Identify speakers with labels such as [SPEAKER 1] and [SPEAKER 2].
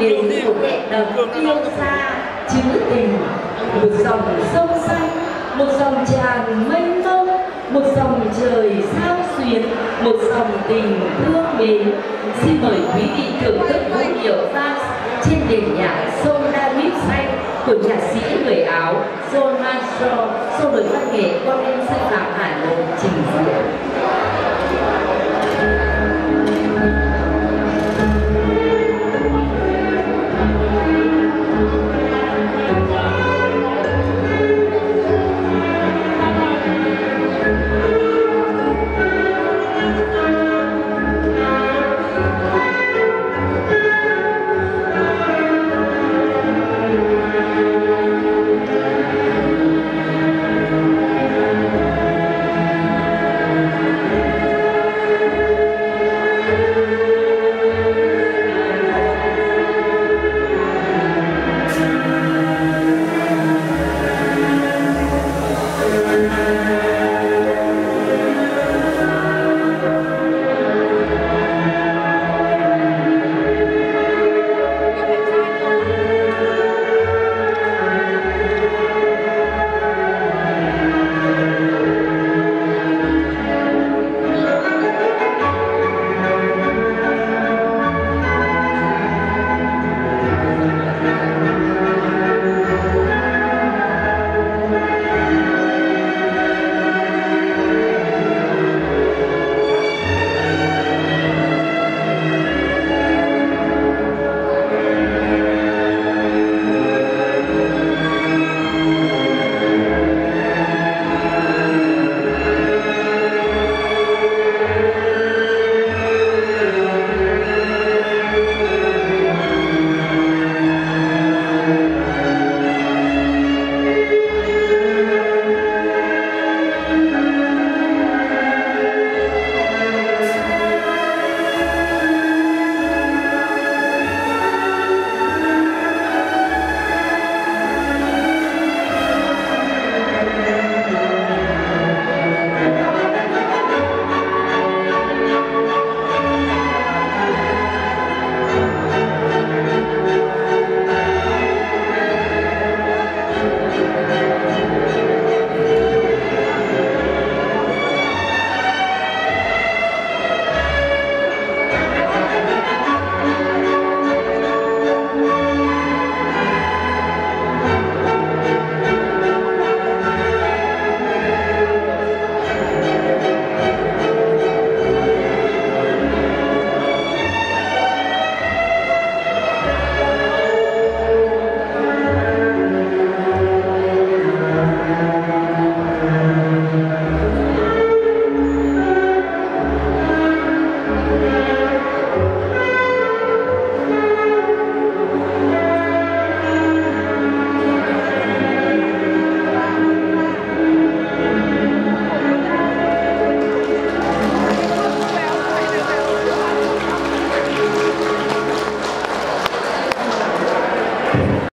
[SPEAKER 1] đến một đẹp đầm yêu xa trữ tình, một dòng sông xanh, một dòng tràn mênh mông, một dòng trời sao xuyến, một dòng tình thương mến. Xin mời quý vị thưởng thức vũ điệu vals trên nền nhạc sông David xanh của nhạc sĩ người Áo John Marshall, sau đội văn nghệ con em sư phạm